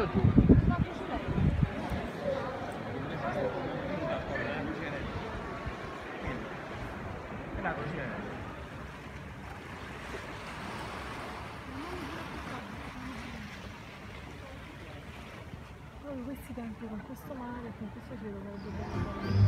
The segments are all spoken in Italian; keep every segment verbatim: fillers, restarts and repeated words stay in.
In questi tempi, con questo mare, con questo cielo che dobbiamo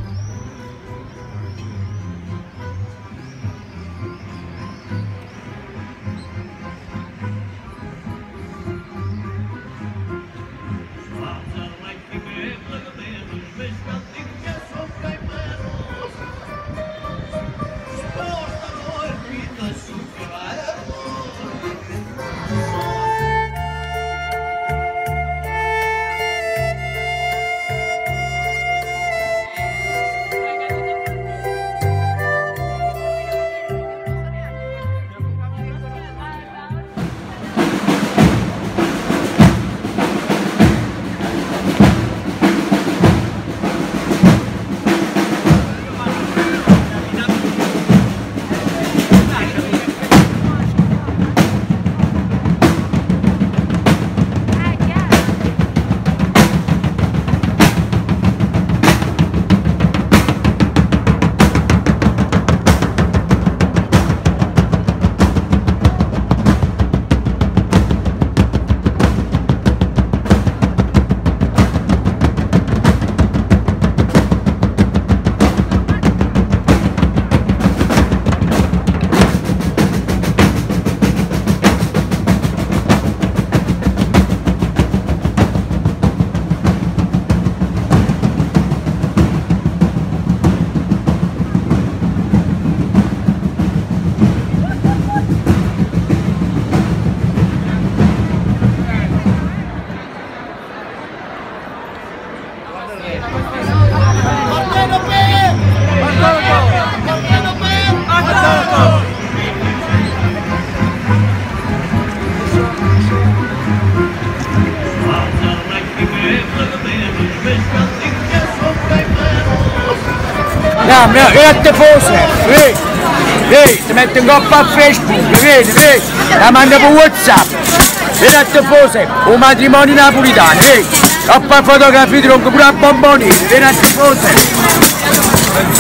e a tifosi, vedi, vedi, ti metti in coppa a Facebook, vedi, vedi, la manda per WhatsApp, vedi a tifosi, un matrimonio napolitano, vedi, coppa a fotografie, tronco pure a bomboni, vedi a tifosi.